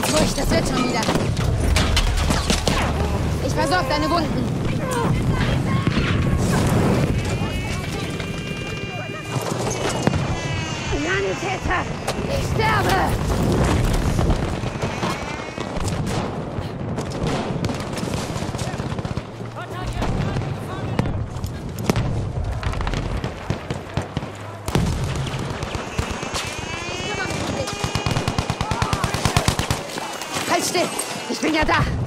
Ruhig, das wird schon wieder. Ich versorge deine Wunden. Sanitäter, ich sterbe! Halt still! Ich bin ja da!